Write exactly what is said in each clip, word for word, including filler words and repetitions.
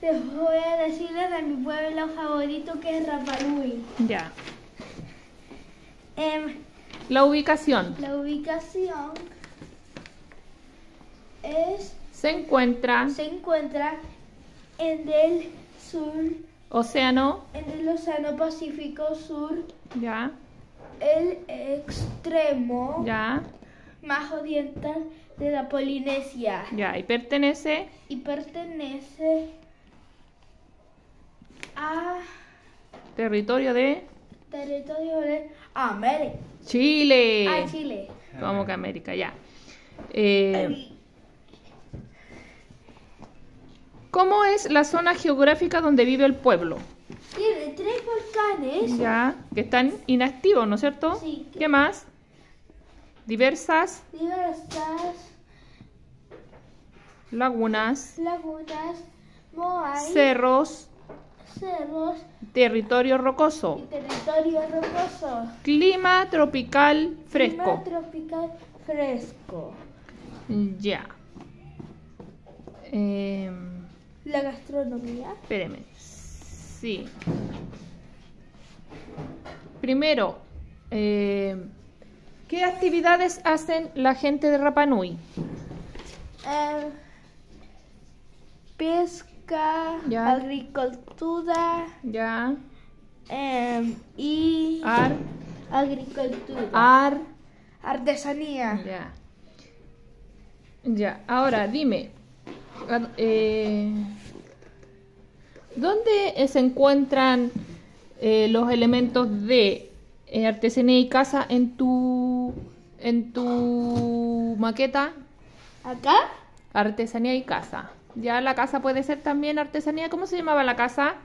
les voy a decirles de mi pueblo favorito que es Rapa Nui. Ya. Em, La ubicación. la ubicación es, Se encuentra se encuentra en el sur, océano. en el Océano Pacífico Sur, Ya. el extremo Ya. más oriental de la Polinesia Ya. Y pertenece y pertenece a territorio de territorio de América. Chile. A Chile. Como que América, ya. Eh, ¿Cómo es la zona geográfica donde vive el pueblo? Tiene tres volcanes. Ya, que están inactivos, ¿no es cierto? Sí. ¿Qué más? Diversas Diversas lagunas, lagunas, moai, cerros, cerros territorio y rocoso. territorio rocoso. Clima tropical fresco. Clima tropical fresco. Ya. Eh, La gastronomía. espéreme. Sí. Primero, eh, ¿qué actividades hacen la gente de Rapa Nui? Eh, pesca, Ya. agricultura Ya. eh, y Ar. agricultura. Ar. Artesanía. Ya. Ya. Ahora, dime. eh, ¿Dónde eh, se encuentran eh, los elementos de eh, artesanía y casa en tu en tu maqueta? Acá, Artesanía y casa. Ya la casa puede ser también artesanía. ¿Cómo se llamaba la casa?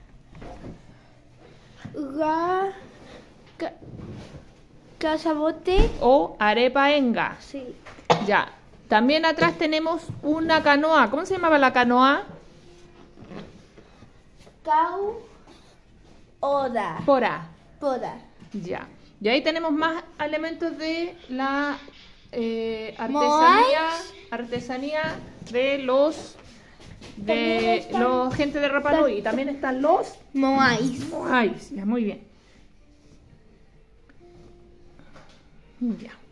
ga, ca, casabote. O arepaenga. Sí. Ya. También atrás tenemos una canoa. ¿Cómo se llamaba la canoa? Cau, oda. Pora. Poda. Ya. Y ahí tenemos más elementos de la eh, artesanía, artesanía de los También de están- los gente de Rapa Nui. Y también están los Moais. moais. Ya, muy bien. Ya.